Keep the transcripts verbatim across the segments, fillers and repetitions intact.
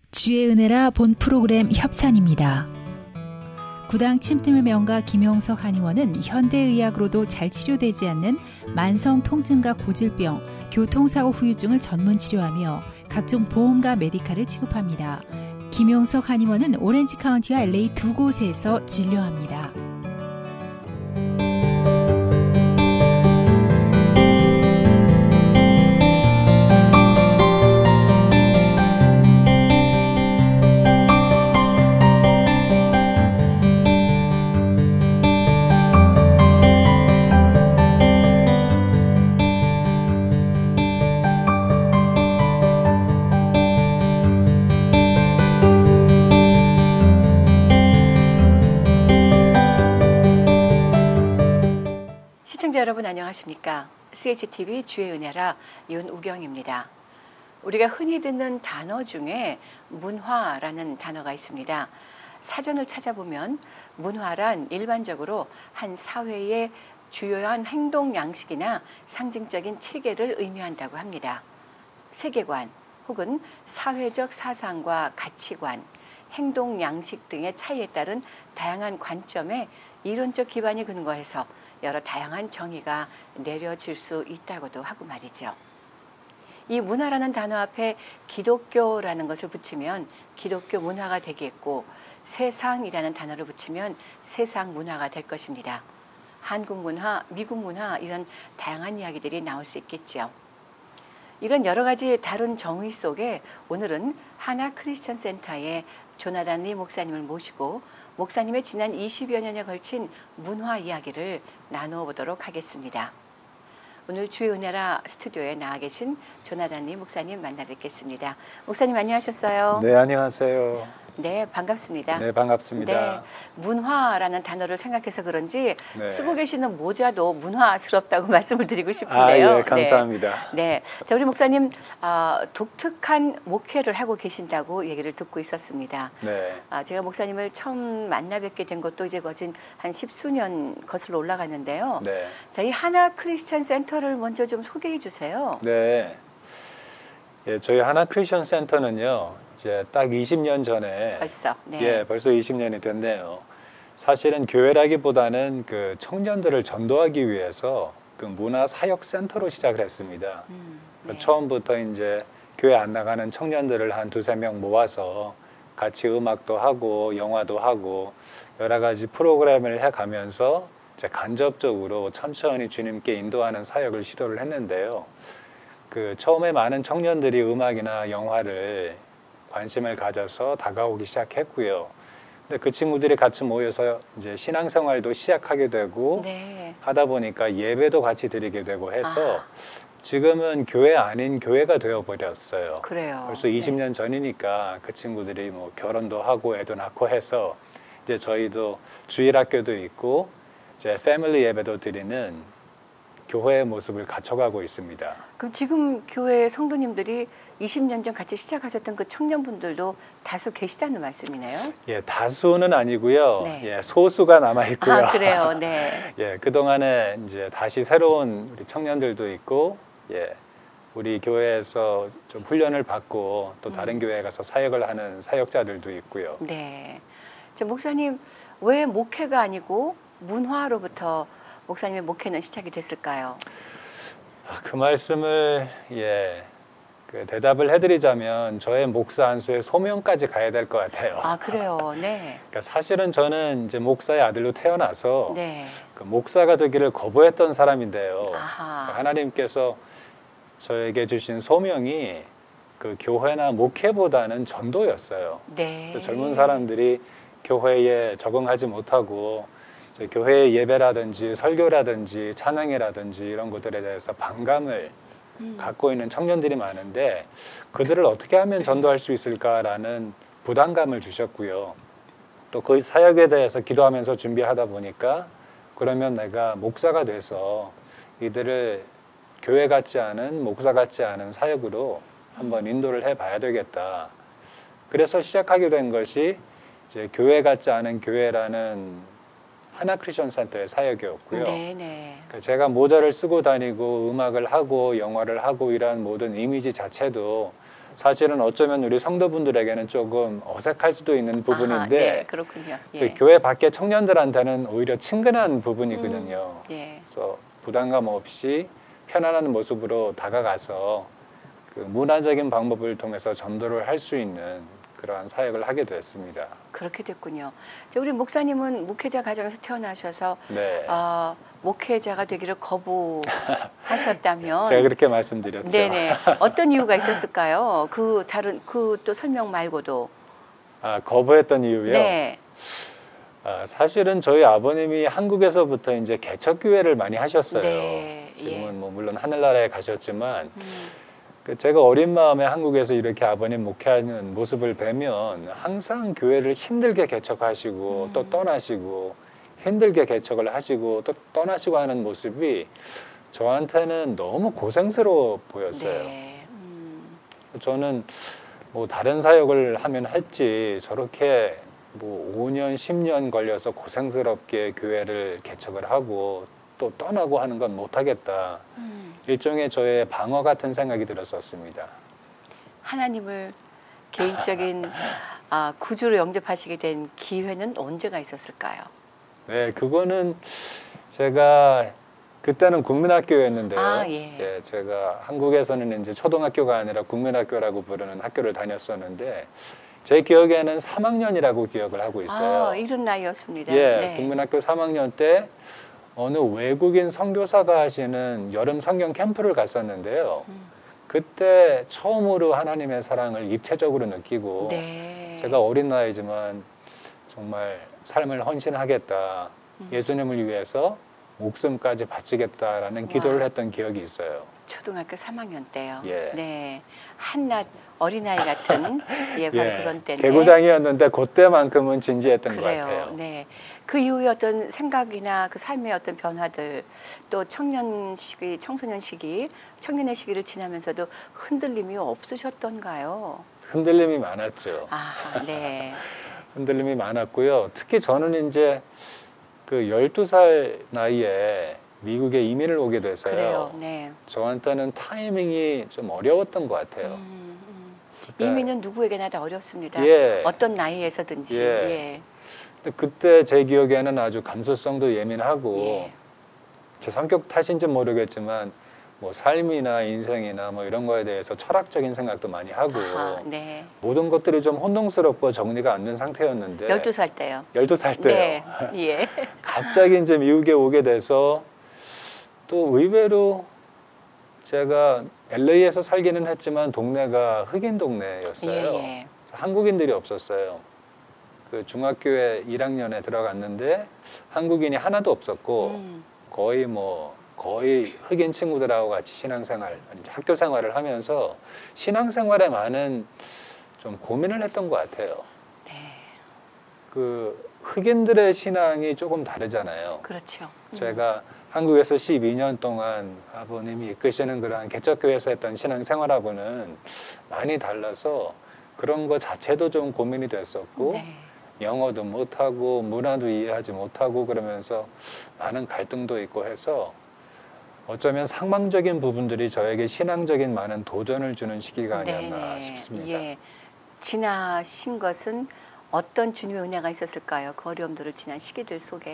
주의 은혜라 본 프로그램 협찬입니다. 구당 침팀의 명가 김용석 한의원은 현대의학으로도 잘 치료되지 않는 만성 통증과 고질병, 교통사고 후유증을 전문 치료하며 각종 보험과 메디칼을 취급합니다. 김용석 한의원은 오렌지 카운티와 엘에이 두 곳에서 진료합니다. 여러분 안녕하십니까? 씨에이치티비 주의 은혜라 윤우경입니다. 우리가 흔히 듣는 단어 중에 문화라는 단어가 있습니다. 사전을 찾아보면 문화란 일반적으로 한 사회의 주요한 행동 양식이나 상징적인 체계를 의미한다고 합니다. 세계관 혹은 사회적 사상과 가치관, 행동 양식 등의 차이에 따른 다양한 관점에 이론적 기반이 근거해서 여러 다양한 정의가 내려질 수 있다고도 하고 말이죠. 이 문화라는 단어 앞에 기독교라는 것을 붙이면 기독교 문화가 되겠고, 세상이라는 단어를 붙이면 세상 문화가 될 것입니다. 한국 문화, 미국 문화 이런 다양한 이야기들이 나올 수 있겠죠. 이런 여러 가지 다른 정의 속에 오늘은 하나 크리스천 센터의 조나단 리 목사님을 모시고 목사님의 지난 이십여 년에 걸친 문화 이야기를 나누어 보도록 하겠습니다. 오늘 주의 은혜라 스튜디오에 나와 계신 조나단 리 목사님 만나 뵙겠습니다. 목사님 안녕하셨어요? 네, 안녕하세요. 네, 반갑습니다. 네, 반갑습니다. 네, 문화라는 단어를 생각해서 그런지 네. 쓰고 계시는 모자도 문화스럽다고 말씀을 드리고 싶은데요. 아, 예, 감사합니다. 네, 네. 자, 우리 목사님 어, 독특한 목회를 하고 계신다고 얘기를 듣고 있었습니다. 네. 아, 제가 목사님을 처음 만나 뵙게 된 것도 이제 거진 한 십수년 거슬러 올라갔는데요. 네. 자, 이 하나 크리스천 센터를 먼저 좀 소개해 주세요. 네. 예, 저희 하나 크리스천 센터는요. 이제 딱 이십 년 전에 벌써 네. 예, 벌써 이십 년이 됐네요. 사실은 교회라기보다는 그 청년들을 전도하기 위해서 그 문화 사역 센터로 시작을 했습니다. 음, 네. 처음부터 이제 교회 안 나가는 청년들을 한 두세 명 모아서 같이 음악도 하고 영화도 하고 여러 가지 프로그램을 해가면서 이제 간접적으로 천천히 주님께 인도하는 사역을 시도를 했는데요. 그 처음에 많은 청년들이 음악이나 영화를 관심을 가져서 다가오기 시작했고요. 근데 그 친구들이 같이 모여서 이제 신앙생활도 시작하게 되고 네. 하다 보니까 예배도 같이 드리게 되고 해서 아. 지금은 교회 아닌 교회가 되어버렸어요. 그래요. 벌써 이십 년 네. 전이니까 그 친구들이 뭐 결혼도 하고 애도 낳고 해서 이제 저희도 주일학교도 있고 이제 패밀리 예배도 드리는 교회의 모습을 갖춰가고 있습니다. 그럼 지금 교회 성도님들이 이십 년 전 같이 시작하셨던 그 청년분들도 다수 계시다는 말씀이네요? 예, 다수는 아니고요. 네. 예, 소수가 남아 있고요. 아, 그래요. 네. 예, 그동안에 이제 다시 새로운 우리 청년들도 있고, 예, 우리 교회에서 좀 훈련을 받고 또 다른 음. 교회에 가서 사역을 하는 사역자들도 있고요. 네. 저 목사님, 왜 목회가 아니고 문화로부터 목사님의 목회는 시작이 됐을까요? 아, 그 말씀을 예. 그 대답을 해드리자면 저의 목사 안수의 소명까지 가야 될 것 같아요. 아, 그래요. 네. 그러니까 사실은 저는 이제 목사의 아들로 태어나서 네. 그 목사가 되기를 거부했던 사람인데요. 아하. 하나님께서 저에게 주신 소명이 그 교회나 목회보다는 전도였어요. 네. 젊은 사람들이 교회에 적응하지 못하고 교회의 예배라든지 설교라든지 찬양이라든지 이런 것들에 대해서 반감을 음. 갖고 있는 청년들이 많은데 그들을 어떻게 하면 전도할 수 있을까라는 부담감을 주셨고요. 또 그 사역에 대해서 기도하면서 준비하다 보니까 그러면 내가 목사가 돼서 이들을 교회 같지 않은 목사 같지 않은 사역으로 한번 인도를 해봐야 되겠다. 그래서 시작하게 된 것이 이제 교회 같지 않은 교회라는 하나 크리스천 센터의 사역이었고요. 네네. 그러니까 제가 모자를 쓰고 다니고 음악을 하고 영화를 하고 이런 모든 이미지 자체도 사실은 어쩌면 우리 성도분들에게는 조금 어색할 수도 있는 부분인데 아하, 네, 그렇군요. 예. 그 교회 밖의 청년들한테는 오히려 친근한 부분이거든요. 음, 예. 그래서 부담감 없이 편안한 모습으로 다가가서 그 문화적인 방법을 통해서 전도를 할 수 있는 그러한 사역을 하게 됐습니다. 그렇게 됐군요. 저 우리 목사님은 목회자 가정에서 태어나셔서 네. 어, 목회자가 되기를 거부하셨다면 제가 그렇게 말씀드렸죠. 네네. 어떤 이유가 있었을까요? 그 다른 그 또 설명 말고도. 아, 거부했던 이유요? 네. 아, 사실은 저희 아버님이 한국에서부터 이제 개척교회를 많이 하셨어요. 네, 지금은 예. 뭐 물론 하늘나라에 가셨지만 음, 그 제가 어린 마음에 한국에서 이렇게 아버님 목회하는 모습을 뵈면 항상 교회를 힘들게 개척하시고 음. 또 떠나시고 힘들게 개척을 하시고 또 떠나시고 하는 모습이 저한테는 너무 고생스러워 보였어요. 네. 음, 저는 뭐 다른 사역을 하면 했지 저렇게 뭐 오 년, 십 년 걸려서 고생스럽게 교회를 개척을 하고 또 떠나고 하는 건 못하겠다. 음. 일종의 저의 방어 같은 생각이 들었었습니다. 하나님을 개인적인 아, 구주로 영접하시게 된 기회는 언제가 있었을까요? 네, 그거는 제가 그때는 국민학교였는데요. 아, 예. 예, 제가 한국에서는 이제 초등학교가 아니라 국민학교라고 부르는 학교를 다녔었는데 제 기억에는 삼 학년이라고 기억을 하고 있어요. 아, 이른 나이였습니다. 예, 네. 국민학교 삼 학년 때 어느 외국인 선교사가 하시는 여름 성경 캠프를 갔었는데요. 음. 그때 처음으로 하나님의 사랑을 입체적으로 느끼고 네. 제가 어린 나이지만 정말 삶을 헌신하겠다. 음. 예수님을 위해서 목숨까지 바치겠다라는 기도를 와. 했던 기억이 있어요. 초등학교 삼 학년 때요. 예. 네. 한낱 어린아이 같은 예, 바로 예, 그런 때인데. 개구장이었는데 그때만큼은 진지했던 그래요. 것 같아요. 네. 그 이후에 어떤 생각이나 그 삶의 어떤 변화들 또 청년 시기, 청소년 시기, 청년의 시기를 지나면서도 흔들림이 없으셨던가요? 흔들림이 많았죠. 아, 네. 흔들림이 많았고요. 특히 저는 이제 그 열두 살 나이에 미국에 이민을 오게 돼서요. 그래요. 네. 저한테는 타이밍이 좀 어려웠던 것 같아요. 음, 음. 그때- 이민은 누구에게나 다 어렵습니다. 예. 어떤 나이에서든지. 예. 예. 근데 그때 제 기억에는 아주 감수성도 예민하고 예. 제 성격 탓인지 모르겠지만 뭐 삶이나 인생이나 뭐 이런 거에 대해서 철학적인 생각도 많이 하고 아하, 네. 모든 것들이 좀 혼동스럽고 정리가 안 된 상태였는데 열두 살 때요. 열두 살 때요. 네. 예. 갑자기 이제 미국에 오게 돼서 또 의외로 제가 엘에이에서 살기는 했지만 동네가 흑인 동네였어요. 예, 예. 그래서 한국인들이 없었어요. 그 중학교에 일 학년에 들어갔는데 한국인이 하나도 없었고 음. 거의 뭐 거의 흑인 친구들하고 같이 신앙생활, 아니, 학교 생활을 하면서 신앙생활에 많은 좀 고민을 했던 것 같아요. 네. 그 흑인들의 신앙이 조금 다르잖아요. 그렇죠. 음. 제가 한국에서 십이 년 동안 아버님이 이끄시는 그러한 개척교회에서 했던 신앙생활하고는 많이 달라서 그런 거 자체도 좀 고민이 됐었고 네. 영어도 못하고 문화도 이해하지 못하고 그러면서 많은 갈등도 있고 해서 어쩌면 상망적인 부분들이 저에게 신앙적인 많은 도전을 주는 시기가 아니었나 네네. 싶습니다. 예. 지나신 것은 어떤 주님의 은혜가 있었을까요? 그 어려움들을 지난 시기들 속에.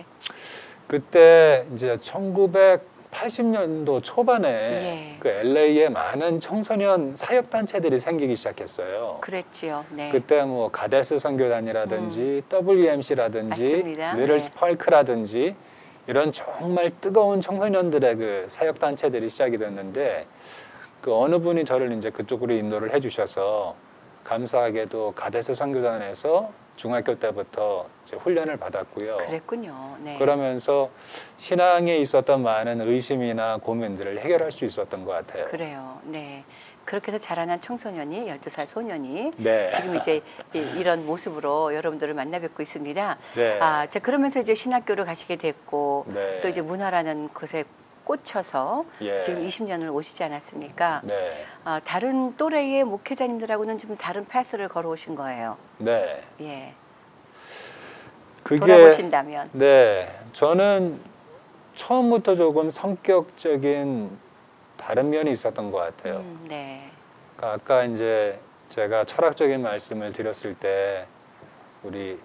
그때 이제 천구백팔십 년도 초반에 예. 그 엘에이에 많은 청소년 사역 단체들이 생기기 시작했어요. 그랬지요. 네. 그때 뭐 가데스 선교단이라든지 더블유엠씨라든지 맞습니다. 리틀 네. 스파크라든지 이런 정말 뜨거운 청소년들의 그 사역 단체들이 시작이 됐는데 그 어느 분이 저를 이제 그쪽으로 인도를 해주셔서 감사하게도 가데스 선교단에서 중학교 때부터 이제 훈련을 받았고요. 그랬군요. 네. 그러면서 신앙에 있었던 많은 의심이나 고민들을 해결할 수 있었던 것 같아요. 그래요. 네. 그렇게 해서 자라난 청소년이 열두 살 소년이 네. 지금 이제 이- 이런 모습으로 여러분들을 만나 뵙고 있습니다. 네. 아, 자 그러면서 이제 신학교를 가시게 됐고 네. 또 이제 문화라는 곳에 꽂혀서 예. 지금 이십 년을 오시지 않았습니까? 네. 아, 다른 또래의 목회자님들하고는 좀 다른 패스를 걸어오신 거예요. 네. 예. 그게 돌아보신다면. 네. 저는 처음부터 조금 성격적인 다른 면이 있었던 것 같아요. 음, 네. 그러니까 아까 이제 제가 철학적인 말씀을 드렸을 때 우리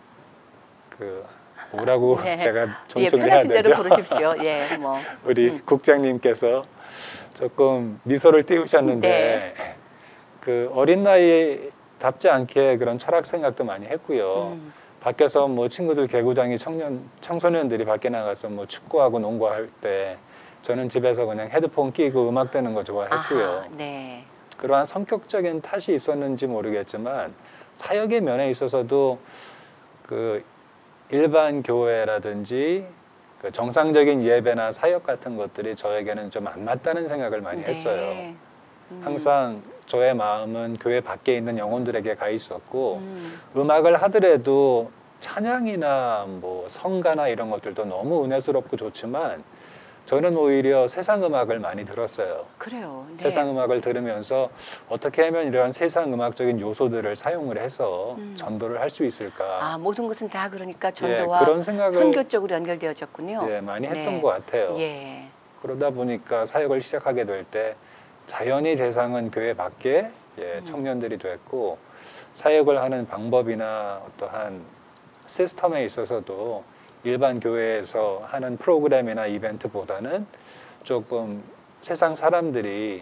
그 뭐라고 네. 제가 예, 존중을 해야 편하신 되죠? 대로 부르십시오. 예, 뭐. 우리 음. 국장님께서 조금 미소를 띄우셨는데 네. 그 어린 나이답지 않게 그런 철학 생각도 많이 했고요. 음. 밖에서 뭐 친구들 개구장이 청년 청소년들이 밖에 나가서 뭐 축구하고 농구할 때 저는 집에서 그냥 헤드폰 끼고 음악 듣는 거 좋아했고요. 아하, 네. 그러한 성격적인 탓이 있었는지 모르겠지만 사역의 면에 있어서도 그 일반 교회라든지 그 정상적인 예배나 사역 같은 것들이 저에게는 좀 안 맞다는 생각을 많이 네. 했어요. 음. 항상 저의 마음은 교회 밖에 있는 영혼들에게 가 있었고 음. 음악을 하더라도 찬양이나 뭐 성가나 이런 것들도 너무 은혜스럽고 좋지만 저는 오히려 세상 음악을 많이 들었어요. 그래요. 네. 세상 음악을 들으면서 어떻게 하면 이러한 세상 음악적인 요소들을 사용을 해서 음. 전도를 할 수 있을까? 아, 모든 것은 다 그러니까 예, 전도와 그런 생각을 선교 쪽으로 연결되어졌군요. 예, 많이 했던 네. 것 같아요. 예. 그러다 보니까 사역을 시작하게 될 때 자연히 대상은 교회 밖에 예, 음. 청년들이 됐고 사역을 하는 방법이나 어떠한 시스템에 있어서도 일반 교회에서 하는 프로그램이나 이벤트보다는 조금 세상 사람들이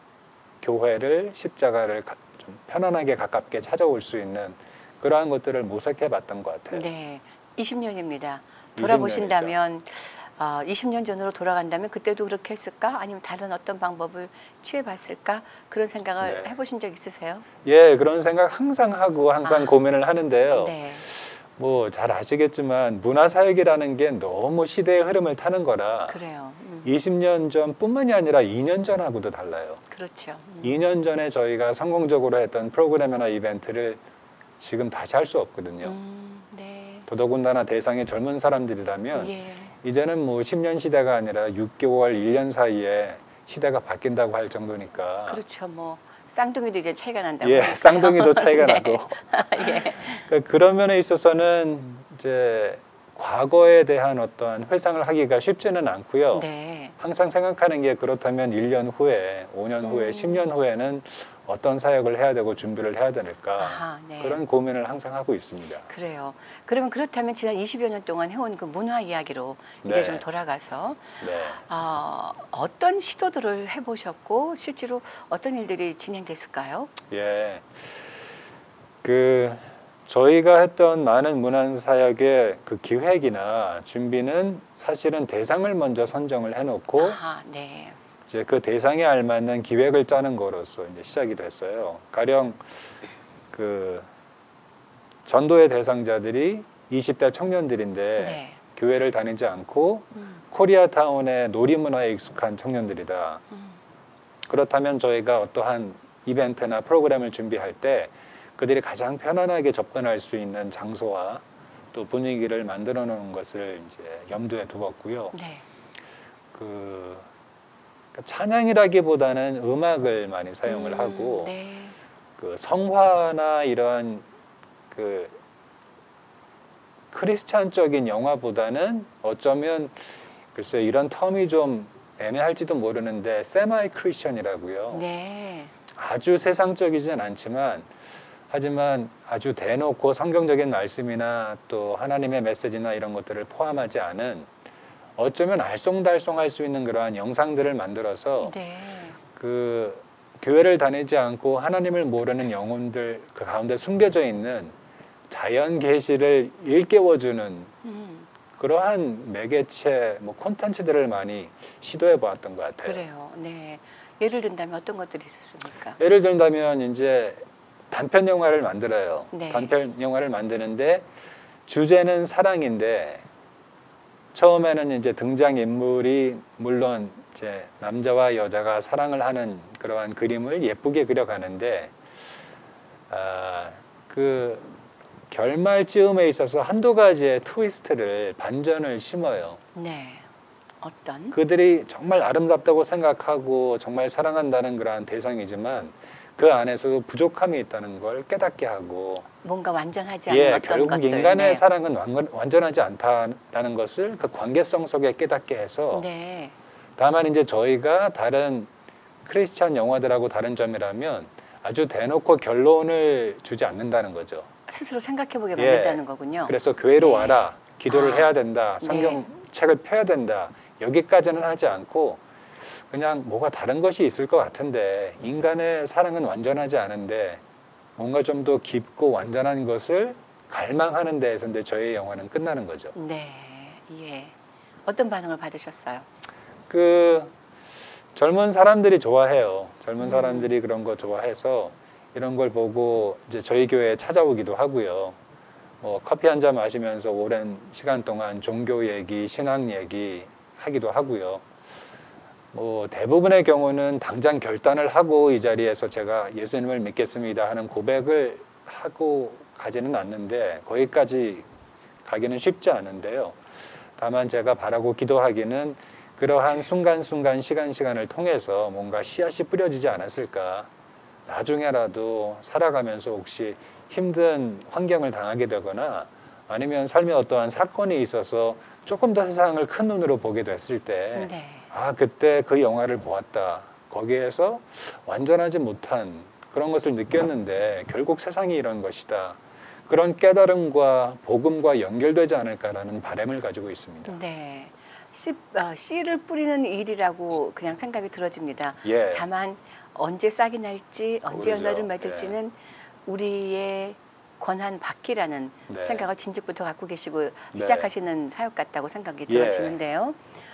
교회를 십자가를 가, 좀 편안하게 가깝게 찾아올 수 있는 그러한 것들을 모색해 봤던 것 같아요. 네. 이십 년입니다. 이십 돌아보신다면 어, 이십 년 전으로 돌아간다면 그때도 그렇게 했을까? 아니면 다른 어떤 방법을 취해봤을까? 그런 생각을 네. 해보신 적 있으세요? 예, 그런 생각 항상 하고 항상 아. 고민을 하는데요. 네. 뭐 잘 아시겠지만 문화사역이라는 게 너무 시대의 흐름을 타는 거라 그래요. 음. 이십 년 전뿐만이 아니라 이 년 전하고도 달라요. 그렇죠. 음. 이 년 전에 저희가 성공적으로 했던 프로그램이나 이벤트를 지금 다시 할 수 없거든요. 음, 네. 더더군다나 대상이 젊은 사람들이라면 예. 이제는 뭐 십 년 시대가 아니라 육 개월, 일 년 사이에 시대가 바뀐다고 할 정도니까 그렇죠. 뭐 쌍둥이도 이제 차이가 난다고. 예, 하니까요. 쌍둥이도 차이가 네. 나고 예. 그러니까 그런 면에 있어서는 이제 과거에 대한 어떠한 회상을 하기가 쉽지는 않고요. 네. 항상 생각하는 게 그렇다면 일 년 후에, 오 년 후에, 음. 십 년 후에는 어떤 사역을 해야 되고 준비를 해야 될까 아하, 네. 그런 고민을 항상 하고 있습니다. 그래요. 그러면 그렇다면 지난 이십여 년 동안 해온 그 문화 이야기로 네. 이제 좀 돌아가서 네. 어, 어떤 시도들을 해보셨고 실제로 어떤 일들이 진행됐을까요? 예. 그 저희가 했던 많은 문화 사역의 그 기획이나 준비는 사실은 대상을 먼저 선정을 해놓고 아하, 네. 이제 그 대상에 알맞는 기획을 짜는 거로서 이제 시작이 됐어요. 가령 그 전도의 대상자들이 이십 대 청년들인데 네. 교회를 다니지 않고 음, 코리아타운의 놀이문화에 익숙한 청년들이다. 음, 그렇다면 저희가 어떠한 이벤트나 프로그램을 준비할 때 그들이 가장 편안하게 접근할 수 있는 장소와 또 분위기를 만들어 놓는 것을 이제 염두에 두었고요. 네. 그 찬양이라기보다는 음악을 많이 사용을 음, 하고 네. 그 성화나 이러한 그 크리스찬적인 영화보다는 어쩌면 글쎄 이런 텀이 좀 애매할지도 모르는데 세마이 크리스천이라고요. 네. 아주 세상적이진 않지만 하지만 아주 대놓고 성경적인 말씀이나 또 하나님의 메시지나 이런 것들을 포함하지 않은 어쩌면 알쏭달쏭할 수 있는 그러한 영상들을 만들어서 네. 그 교회를 다니지 않고 하나님을 모르는 영혼들 그 가운데 숨겨져 있는 자연 계시를 일깨워주는 음, 그러한 매개체 뭐 콘텐츠들을 많이 시도해 보았던 것 같아요. 그래요. 네. 예를 든다면 어떤 것들이 있었습니까? 예를 들자면 이제 단편 영화를 만들어요. 네. 단편 영화를 만드는데 주제는 사랑인데 처음에는 이제 등장 인물이 물론 이제 남자와 여자가 사랑을 하는 그러한 그림을 예쁘게 그려가는데 아, 그 결말쯤에 있어서 한두 가지의 트위스트를 반전을 심어요. 네. 어떤? 그들이 정말 아름답다고 생각하고 정말 사랑한다는 그러한 대상이지만 그 안에서도 부족함이 있다는 걸 깨닫게 하고 뭔가 완전하지 않은 예, 어떤 결국 것들. 인간의 네. 사랑은 완전, 완전하지 않다라는 것을 그 관계성 속에 깨닫게 해서 네. 다만 이제 저희가 다른 크리스찬 영화들하고 다른 점이라면 아주 대놓고 결론을 주지 않는다는 거죠. 스스로 생각해보게 예. 만든다는 거군요. 그래서 교회로 네. 와라, 기도를 아. 해야 된다, 성경책을 펴야 된다, 여기까지는 하지 않고 그냥 뭐가 다른 것이 있을 것 같은데 인간의 사랑은 완전하지 않은데 뭔가 좀 더 깊고 완전한 것을 갈망하는 데에서 이제 저의 영화는 끝나는 거죠. 네, 예. 어떤 반응을 받으셨어요? 그 젊은 사람들이 좋아해요. 젊은 음. 사람들이 그런 거 좋아해서 이런 걸 보고 이제 저희 교회에 찾아오기도 하고요. 뭐 커피 한 잔 마시면서 오랜 시간 동안 종교 얘기, 신앙 얘기 하기도 하고요. 뭐 대부분의 경우는 당장 결단을 하고 이 자리에서 제가 예수님을 믿겠습니다 하는 고백을 하고 가지는 않는데 거기까지 가기는 쉽지 않은데요. 다만 제가 바라고 기도하기는 그러한 순간순간 시간 시간을 통해서 뭔가 씨앗이 뿌려지지 않았을까. 나중에라도 살아가면서 혹시 힘든 환경을 당하게 되거나 아니면 삶에 어떠한 사건이 있어서 조금 더 세상을 큰 눈으로 보게 됐을 때 네. 아, 그때 그 영화를 보았다. 거기에서 완전하지 못한 그런 것을 느꼈는데 결국 세상이 이런 것이다. 그런 깨달음과 복음과 연결되지 않을까라는 바람을 가지고 있습니다. 네. 씨, 어, 씨를 뿌리는 일이라고 그냥 생각이 들어집니다. 예. 다만 언제 싹이 날지 언제 모르죠. 열매를 맺을지는 우리의 권한 받기라는 네. 생각을 진즉부터 갖고 계시고 네. 시작하시는 사역 같다고 생각이 예. 들어지는데요.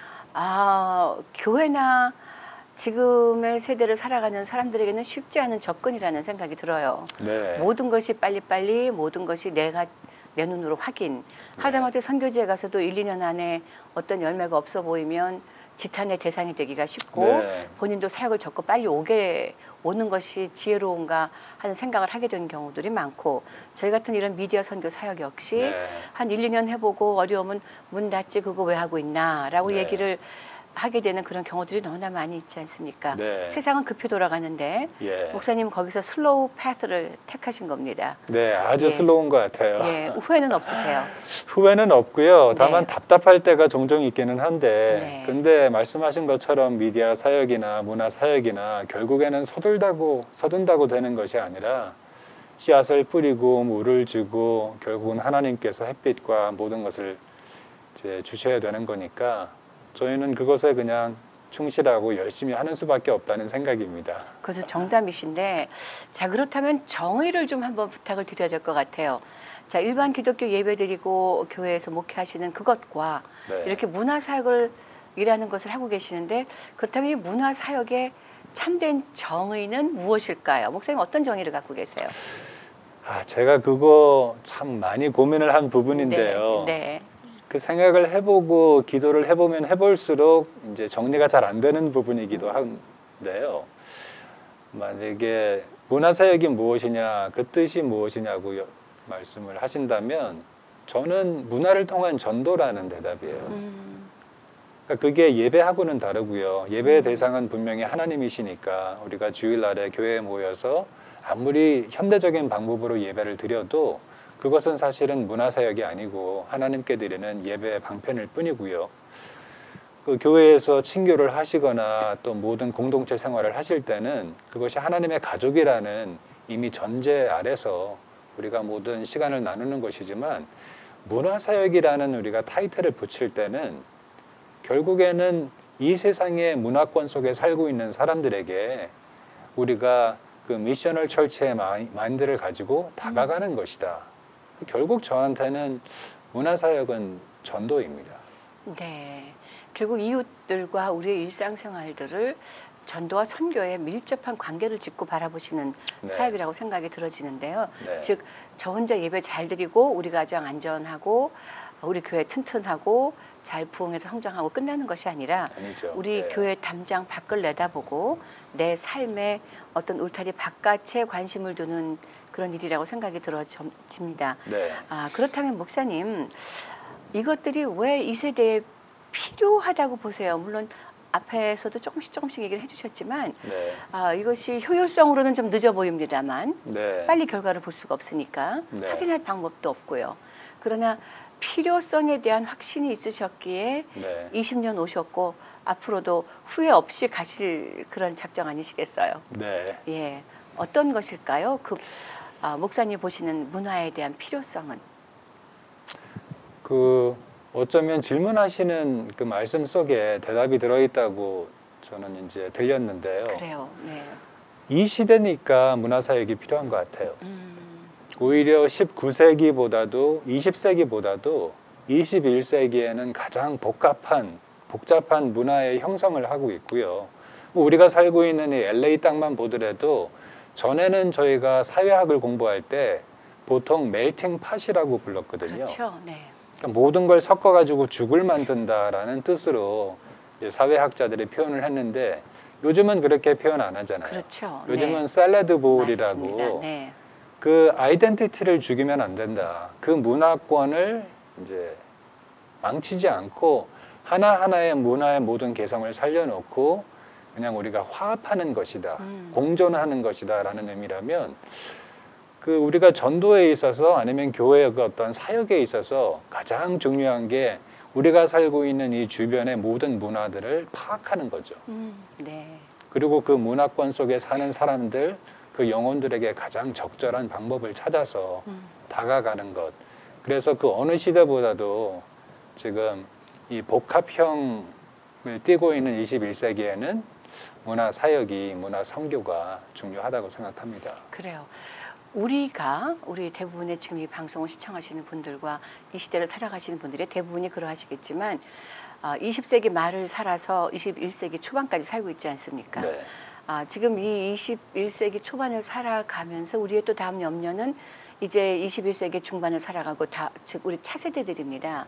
아, 교회나 지금의 세대를 살아가는 사람들에게는 쉽지 않은 접근이라는 생각이 들어요. 네. 모든 것이 빨리빨리 모든 것이 내가 내 눈으로 확인. 하다못해 선교지에 가서도 일, 이 년 안에 어떤 열매가 없어 보이면 지탄의 대상이 되기가 쉽고 네. 본인도 사역을 적고 빨리 오게 오는 것이 지혜로운가 하는 생각을 하게 되는 경우들이 많고 저희 같은 이런 미디어 선교 사역 역시 네. 한 일, 이 년 해보고 어려우면 문 닫지 그거 왜 하고 있나 라고 네. 얘기를 하게 되는 그런 경우들이 너무나 많이 있지 않습니까? 네. 세상은 급히 돌아가는데 예. 목사님 거기서 슬로우 패스를 택하신 겁니다. 네, 아주 예. 슬로운 것 같아요. 예, 후회는 없으세요? 후회는 없고요. 다만 네. 답답할 때가 종종 있기는 한데 네. 근데 말씀하신 것처럼 미디어 사역이나 문화 사역이나 결국에는 서둘다고 서둔다고 되는 것이 아니라 씨앗을 뿌리고 물을 주고 결국은 하나님께서 햇빛과 모든 것을 이제 주셔야 되는 거니까 저희는 그것에 그냥 충실하고 열심히 하는 수밖에 없다는 생각입니다. 그래서 정답이신데 자 그렇다면 정의를 좀 한번 부탁을 드려야 될 것 같아요. 자 일반 기독교 예배드리고 교회에서 목회하시는 그것과 네. 이렇게 문화사역을 일하는 것을 하고 계시는데 그렇다면 이 문화사역의 참된 정의는 무엇일까요? 목사님 어떤 정의를 갖고 계세요? 아, 제가 그거 참 많이 고민을 한 부분인데요. 네, 네. 그 생각을 해보고 기도를 해보면 해볼수록 이제 정리가 잘 안 되는 부분이기도 한데요. 만약에 문화사역이 무엇이냐, 그 뜻이 무엇이냐고 여, 말씀을 하신다면 저는 문화를 통한 전도라는 대답이에요. 음. 그러니까 그게 예배하고는 다르고요. 예배의 대상은 분명히 하나님이시니까 우리가 주일날에 교회에 모여서 아무리 현대적인 방법으로 예배를 드려도 그것은 사실은 문화사역이 아니고 하나님께 드리는 예배의 방편일 뿐이고요. 그 교회에서 친교를 하시거나 또 모든 공동체 생활을 하실 때는 그것이 하나님의 가족이라는 이미 전제 아래서 우리가 모든 시간을 나누는 것이지만 문화사역이라는 우리가 타이틀을 붙일 때는 결국에는 이 세상의 문화권 속에 살고 있는 사람들에게 우리가 그 미셔널 철치의 마인드를 가지고 다가가는 음. 것이다. 결국 저한테는 문화사역은 전도입니다. 네, 결국 이웃들과 우리의 일상생활들을 전도와 선교에 밀접한 관계를 짓고 바라보시는 네. 사역이라고 생각이 들어지는데요. 네. 즉, 저 혼자 예배 잘 드리고 우리 가정 안전하고 우리 교회 튼튼하고 잘 부흥해서 성장하고 끝나는 것이 아니라 아니죠. 우리 네. 교회 담장 밖을 내다보고 내 삶의 어떤 울타리 바깥에 관심을 두는 그런 일이라고 생각이 들어집니다. 네. 아, 그렇다면 목사님, 이것들이 왜 이 세대에 필요하다고 보세요? 물론 앞에서도 조금씩 조금씩 얘기를 해주셨지만 네. 아, 이것이 효율성으로는 좀 늦어 보입니다만 네. 빨리 결과를 볼 수가 없으니까 네. 확인할 방법도 없고요. 그러나 필요성에 대한 확신이 있으셨기에 네. 이십 년 오셨고 앞으로도 후회 없이 가실 그런 작정 아니시겠어요? 네. 예, 어떤 것일까요? 그 아, 목사님 보시는 문화에 대한 필요성은? 그 어쩌면 질문하시는 그 말씀 속에 대답이 들어있다고 저는 이제 들렸는데요. 그래요. 네. 이 시대니까 문화사역이 필요한 것 같아요. 음. 오히려 십구 세기보다도 이십 세기보다도 이십일 세기에는 가장 복잡한 복잡한 문화의 형성을 하고 있고요. 우리가 살고 있는 이 엘에이 땅만 보더라도 전에는 저희가 사회학을 공부할 때 보통 멜팅 팟이라고 불렀거든요. 그렇죠. 네. 그러니까 모든 걸 섞어가지고 죽을 만든다라는 뜻으로 이제 사회학자들이 표현을 했는데 요즘은 그렇게 표현 안 하잖아요. 그렇죠. 요즘은 네. 샐러드 보울이라고 맞습니다. 네. 그 아이덴티티를 죽이면 안 된다. 그 문화권을 이제 망치지 않고 하나하나의 문화의 모든 개성을 살려놓고 그냥 우리가 화합하는 것이다. 음. 공존하는 것이다 라는 의미라면 그 우리가 전도에 있어서 아니면 교회의 그 어떤 사역에 있어서 가장 중요한 게 우리가 살고 있는 이 주변의 모든 문화들을 파악하는 거죠. 음. 네. 그리고 그 문화권 속에 사는 사람들 그 영혼들에게 가장 적절한 방법을 찾아서 음. 다가가는 것. 그래서 그 어느 시대보다도 지금 이 복합형을 띠고 있는 이십일 세기에는 문화 사역이, 문화 선교가 중요하다고 생각합니다. 그래요. 우리가 우리 대부분의 지금 이 방송을 시청하시는 분들과 이 시대를 살아가시는 분들의 대부분이 그러하시겠지만 어, 이십 세기 말을 살아서 이십일 세기 초반까지 살고 있지 않습니까? 네. 아, 지금 이 이십일 세기 초반을 살아가면서 우리의 또 다음 염려는 이제 이십일 세기 중반을 살아가고 다, 즉 우리 차세대들입니다.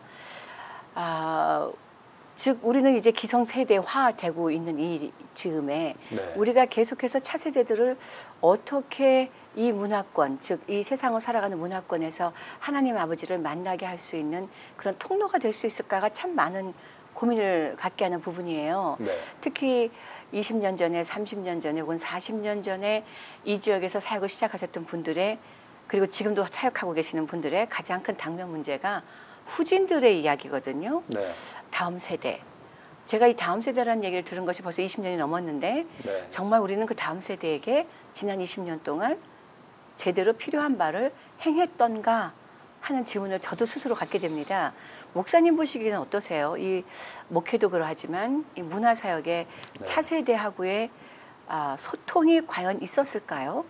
아, 즉 우리는 이제 기성세대화되고 있는 이 즈음에 네. 우리가 계속해서 차세대들을 어떻게 이 문화권, 즉 이 세상을 살아가는 문화권에서 하나님 아버지를 만나게 할 수 있는 그런 통로가 될 수 있을까가 참 많은 고민을 갖게 하는 부분이에요. 네. 특히 이십 년 전에, 삼십 년 전에 혹은 사십 년 전에 이 지역에서 사역을 시작하셨던 분들의 그리고 지금도 사역하고 계시는 분들의 가장 큰 당면 문제가 후진들의 이야기거든요. 네. 다음 세대. 제가 이 다음 세대라는 얘기를 들은 것이 벌써 이십 년이 넘었는데 네. 정말 우리는 그 다음 세대에게 지난 이십 년 동안 제대로 필요한 바를 행했던가 하는 질문을 저도 스스로 갖게 됩니다. 목사님 보시기에는 어떠세요? 이 목회도 그러하지만 이 문화사역의 네. 차세대하고의 아, 소통이 과연 있었을까요?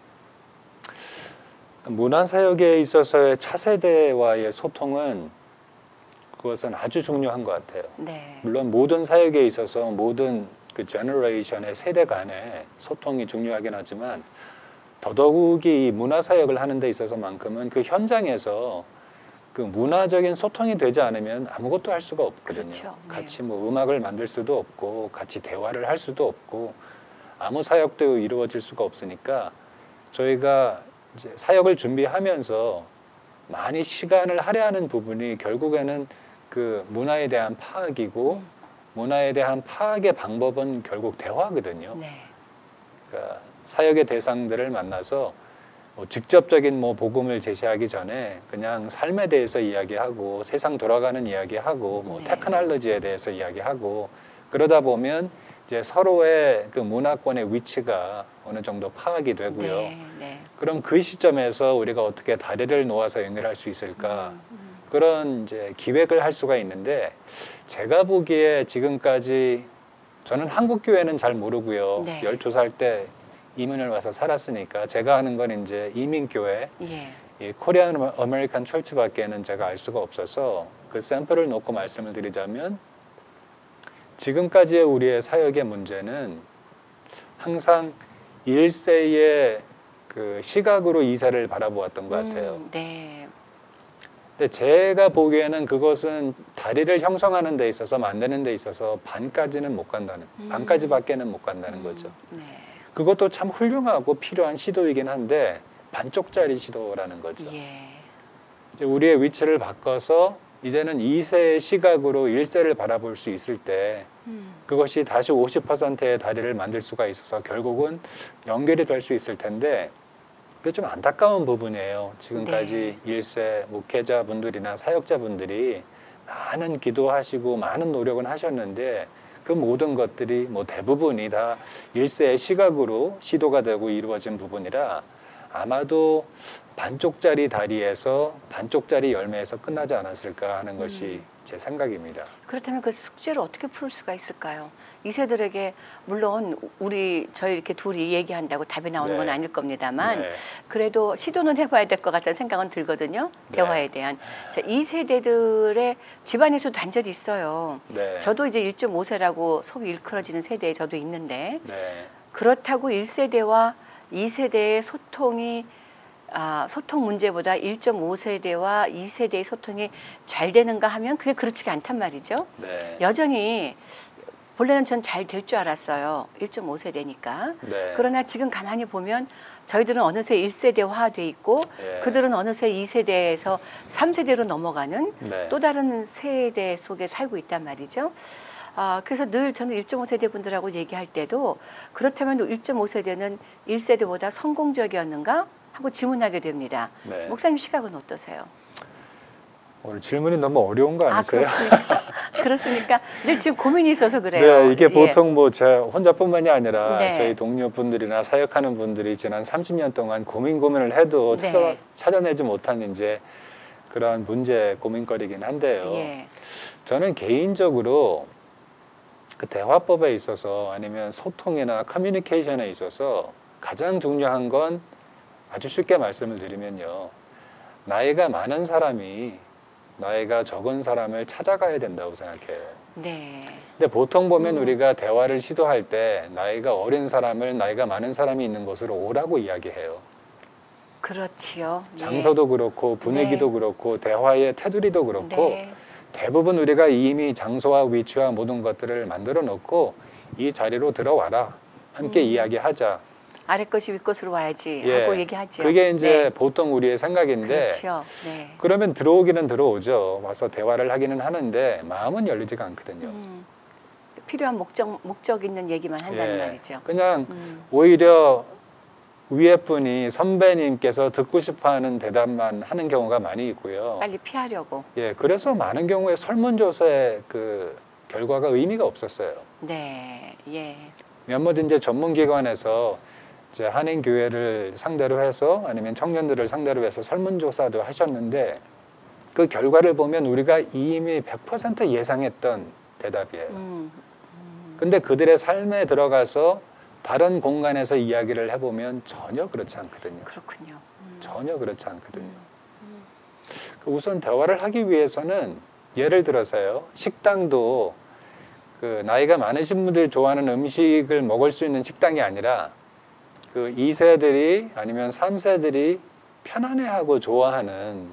문화사역에 있어서의 차세대와의 소통은 그것은 아주 중요한 것 같아요. 네. 물론 모든 사역에 있어서 모든 그 제너레이션의 세대 간의 소통이 중요하긴 하지만 더더욱이 이 문화사역을 하는 데 있어서만큼은 그 현장에서 그 문화적인 소통이 되지 않으면 아무것도 할 수가 없거든요. 그렇죠. 네. 같이 뭐 음악을 만들 수도 없고 같이 대화를 할 수도 없고 아무 사역도 이루어질 수가 없으니까 저희가 이제 사역을 준비하면서 많이 시간을 할애하는 부분이 결국에는 그 문화에 대한 파악이고 음. 문화에 대한 파악의 방법은 결국 대화거든요. 네. 그러니까 사역의 대상들을 만나서 뭐 직접적인 뭐 복음을 제시하기 전에 그냥 삶에 대해서 이야기하고 세상 돌아가는 이야기하고 뭐 네. 테크놀로지에 대해서 이야기하고 그러다 보면 이제 서로의 그 문화권의 위치가 어느 정도 파악이 되고요. 네. 네. 그럼 그 시점에서 우리가 어떻게 다리를 놓아서 연결할 수 있을까? 음, 음. 그런 이제 기획을 할 수가 있는데 제가 보기에 지금까지 저는 한국 교회는 잘 모르고요. 네. 열두 살 때 이민을 와서 살았으니까 제가 하는 건 이제 이민 교회, 예. 이 코리안 아메리칸 철치밖에는 제가 알 수가 없어서 그 샘플을 놓고 말씀을 드리자면 지금까지의 우리의 사역의 문제는 항상 일 세의 그 시각으로 이세를 바라보았던 것 같아요. 음, 네. 근데 제가 보기에는 그것은 다리를 형성하는 데 있어서 만드는 데 있어서 반까지는 못 간다는, 음. 반까지밖에는 못 간다는 음, 거죠. 네. 그것도 참 훌륭하고 필요한 시도이긴 한데 반쪽짜리 시도라는 거죠. 예. 이제 우리의 위치를 바꿔서 이제는 이 세의 시각으로 일 세를 바라볼 수 있을 때 음. 그것이 다시 오십 퍼센트의 다리를 만들 수가 있어서 결국은 연결이 될 수 있을 텐데 그게 좀 안타까운 부분이에요. 지금까지 네. 일 세 목회자분들이나 사역자분들이 많은 기도하시고 많은 노력은 하셨는데 그 모든 것들이 뭐 대부분이 다 일세의 시각으로 시도가 되고 이루어진 부분이라 아마도 반쪽짜리 다리에서 반쪽짜리 열매에서 끝나지 않았을까 하는 것이 음. 제 생각입니다. 그렇다면 그 숙제를 어떻게 풀 수가 있을까요? 이 세들에게 물론 우리 저희 이렇게 둘이 얘기한다고 답이 나오는 네. 건 아닐 겁니다만 네. 그래도 시도는 해봐야 될 것 같다는 생각은 들거든요. 네. 대화에 대한. 자, 이 세대들의 집안에서도 단절이 있어요. 네. 저도 이제 일 점 오 세라고 속이 일컬어지는 세대에 저도 있는데 네. 그렇다고 일 세대와 이 세대의 소통이 아, 소통 문제보다 일 점 오 세대와 이 세대의 소통이 잘 되는가 하면 그게 그렇지가 않단 말이죠. 네. 여전히 본래는 전 잘 될 줄 알았어요. 일 점 오 세대니까. 네. 그러나 지금 가만히 보면 저희들은 어느새 일 세대화돼 있고 네. 그들은 어느새 이 세대에서 삼 세대로 넘어가는 네. 또 다른 세대 속에 살고 있단 말이죠. 아, 그래서 늘 저는 일 점 오 세대 분들하고 얘기할 때도 그렇다면 일 점 오 세대는 일 세대보다 성공적이었는가 하고 질문하게 됩니다. 네. 목사님 시각은 어떠세요? 오늘 질문이 너무 어려운 거 아니세요? 아, 그렇습니까? 그렇습니까? 늘 지금 고민이 있어서 그래요. 네, 이게 보통 예. 뭐 제 혼자뿐만이 아니라 네. 저희 동료분들이나 사역하는 분들이 지난 삼십 년 동안 고민 고민을 해도 네. 찾아, 찾아내지 못한 이제 그런 문제 고민거리긴 한데요. 예. 저는 개인적으로 그 대화법에 있어서 아니면 소통이나 커뮤니케이션에 있어서 가장 중요한 건 아주 쉽게 말씀을 드리면요. 나이가 많은 사람이 나이가 적은 사람을 찾아가야 된다고 생각해요. 네. 근데 보통 보면 음. 우리가 대화를 시도할 때 나이가 어린 사람을 나이가 많은 사람이 있는 곳으로 오라고 이야기해요. 그렇지요. 장소도 네. 그렇고 분위기도 네. 그렇고 대화의 테두리도 그렇고 네. 대부분 우리가 이미 장소와 위치와 모든 것들을 만들어 놓고 이 자리로 들어와라. 함께 음. 이야기하자. 아래 것이 윗 것으로 와야지 예. 하고 얘기하죠. 그게 이제 네. 보통 우리의 생각인데 그렇죠. 네. 그러면 들어오기는 들어오죠. 와서 대화를 하기는 하는데 마음은 열리지가 않거든요. 음. 필요한 목적, 목적 있는 얘기만 한다는 예. 말이죠. 그냥 음. 오히려 위에 분이 선배님께서 듣고 싶어하는 대답만 하는 경우가 많이 있고요. 빨리 피하려고. 예, 그래서 많은 경우에 설문조사의 그 결과가 의미가 없었어요. 네, 예. 몇몇 이제 전문기관에서 이제 한인교회를 상대로 해서 아니면 청년들을 상대로 해서 설문조사도 하셨는데 그 결과를 보면 우리가 이미 백 퍼센트 예상했던 대답이에요. 음, 음. 근데 그들의 삶에 들어가서 다른 공간에서 이야기를 해보면 전혀 그렇지 않거든요. 그렇군요. 음. 전혀 그렇지 않거든요. 음, 음. 우선 대화를 하기 위해서는 예를 들어서요. 식당도 그 나이가 많으신 분들이 좋아하는 음식을 먹을 수 있는 식당이 아니라 그 이 세들이 아니면 삼 세들이 편안해하고 좋아하는